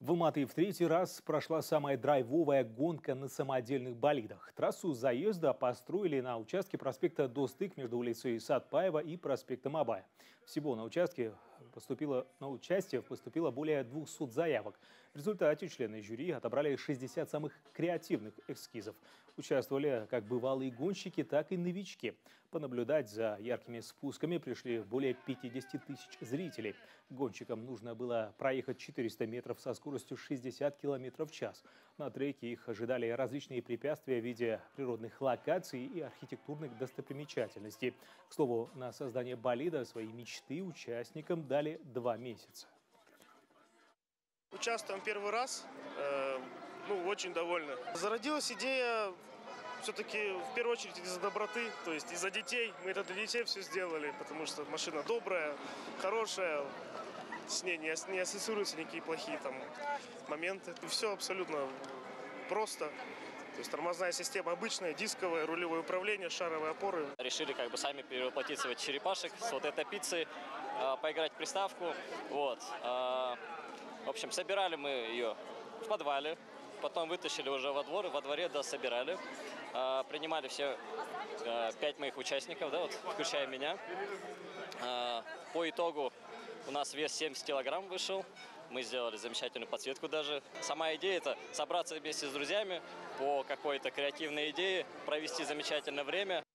В Алматы в третий раз прошла самая драйвовая гонка на самодельных болидах. Трассу заезда построили на участке проспекта Достык между улицей Сатпаева и проспектом Абая. Всего на участие поступило более 200 заявок. В результате члены жюри отобрали 60 самых креативных эскизов. Участвовали как бывалые гонщики, так и новички. Понаблюдать за яркими спусками пришли более 50 тысяч зрителей. Гонщикам нужно было проехать 400 метров со скоростью 60 км в час. На треке их ожидали различные препятствия в виде природных локаций и архитектурных достопримечательностей. К слову, на создание болида свои мечты участникам дали 2 месяца. Участвуем первый раз, очень довольны. Зародилась идея все-таки в первую очередь из-за доброты, то есть из-за детей. Мы это для детей все сделали, потому что машина добрая, хорошая, с ней не ассоциируются никакие плохие там моменты. Все абсолютно просто. То есть тормозная система обычная, дисковая, рулевое управление, шаровые опоры. Решили сами перевоплотиться в этих черепашек, с вот этой пиццей, поиграть в приставку. В общем, собирали мы ее в подвале, потом вытащили уже во дворе дособирали. Принимали все 5 моих участников, включая меня. По итогу у нас вес 70 килограмм вышел. Мы сделали замечательную подсветку даже. Сама идея – это собраться вместе с друзьями по какой-то креативной идее, провести замечательное время.